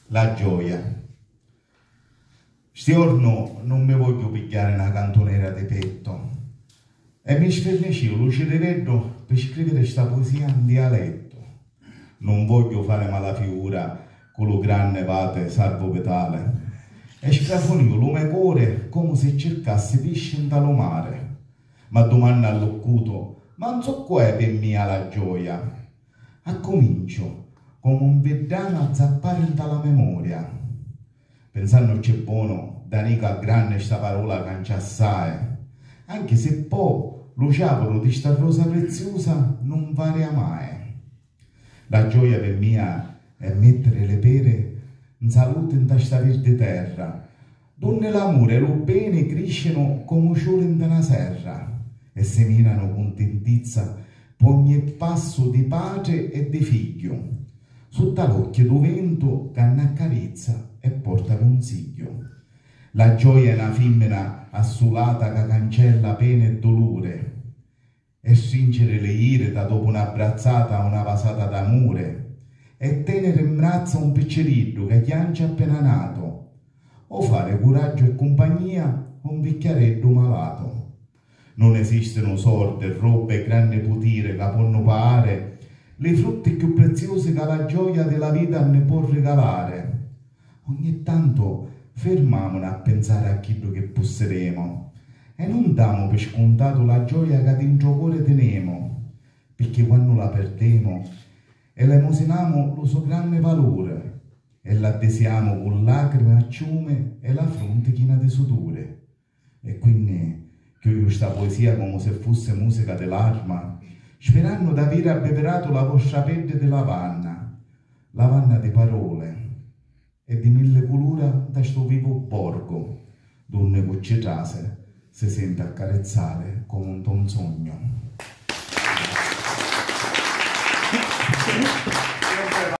La gioia. Stiorno non mi voglio pigliare una cantonera di petto e mi sfernicio lo cireretto per scrivere questa poesia in dialetto. Non voglio fare mala figura con lo grande vate salvo petale e scafonio lo mio cuore come se cercasse pesce in talo mare. Ma domanda all'occuto, ma non so qua per mia la gioia. Accomincio come un vedano a zappare in tala memoria, pensando c'è buono da nica grande sta parola cancia assai, anche se poi lo ciapolo di sta rosa preziosa non varia mai. La gioia per mia è mettere le pere in salute in sta verde terra, donde l'amore e lo bene crescono come ciore in una serra e seminano contentizza per ogni passo di pace e di figlio, sotto l'occhio do vento che accarezza e porta consiglio. La gioia è una femmina assolata che cancella pena e dolore e stringere le ire da dopo un'abbrazzata a una vasata d'amore e tenere in braccio un piccerino che chiancia appena nato o fare coraggio e compagnia a un vecchiaretto malato. Non esistono sorte, robe e grandi potire che possono pagare le frutte più preziose che la gioia della vita ne può regalare. Ogni tanto fermiamoci a pensare a quello che possederemo e non diamo per scontato la gioia che dentro cuore teniamo, perché quando la perdiamo elemosiniamo lo suo grande valore e la desiamo con lacrime a ciume e la fronte china di sudore. E quindi chiudo questa poesia come se fosse musica dell'arma, sperando di aver abbeverato la vostra pelle di lavanna di parole e di mille colore da sto vivo borgo, donne cucce trase si sente accarezzare come un sogno.